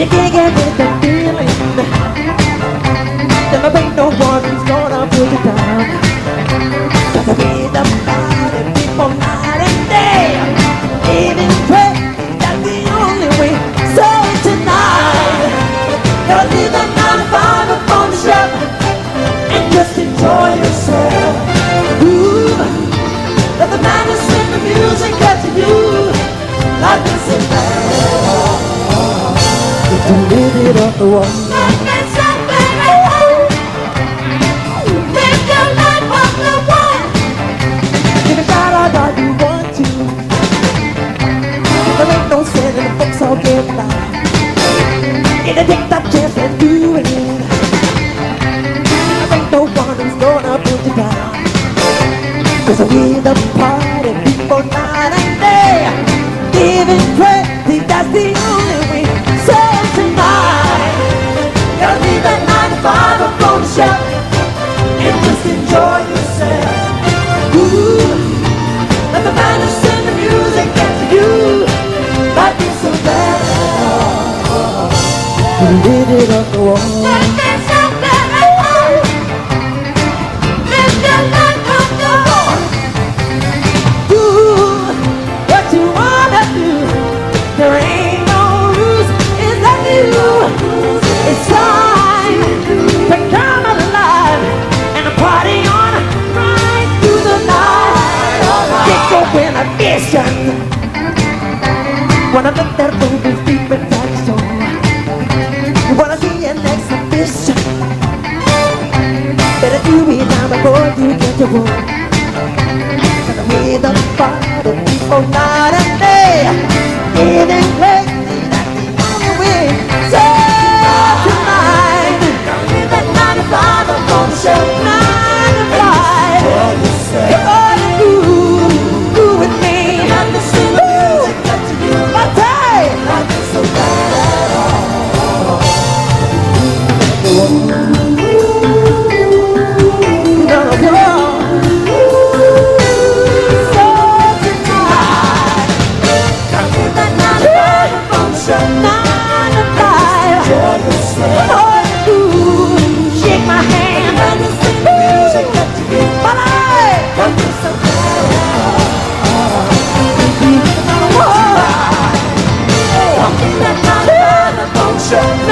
you can't get with the feeling, then there ain't no one who's gonna put you down. 'Cause I read about it, people night and day, even pray, that's the only way. So tonight, gotta leave that 9 to 5 up on the shelf and just enjoy yourself. Ooh, let the madness in the music get to you. Life is so bad, but you live it on the wall. Life is so bad, live your life on the wall. Give a shot all that you want to. There ain't no sin in the books, I'll get by. You can take that chance and do it. There ain't no one who's gonna put you down. 'Cause we the party people night and day, even pray, think that's the only way. So tonight, gotta leave that 9 to 5 up on the shelf and just enjoy yourself. Ooh, let the madness and the music get to you. Life is so bad, you live it on the wall. Life is so bad, live your life on the wall. Do what you wanna do, there ain't no rules, it's up to you. It's time to come alive and a party on right through the night. Get going a mission, wanna make that movie deep inside your soul. You wanna see an exhibition, better do it now before you get to work. Gonna be the party people night and day, eating crazy, that's the only way. So tonight, gonna leave that 9 to 5 up on the shelf. 9 to 5, you're all to do with me. I'm the same music got to you. My time, life is so bad. Gonna go. So tonight, gonna leave that 9 to 5 up on the shelf. 9 to 5, all you do, shake my hand. I'm the same music got to you. My life, life is so bad. Gonna leave that 9 to 5 up on the shelf.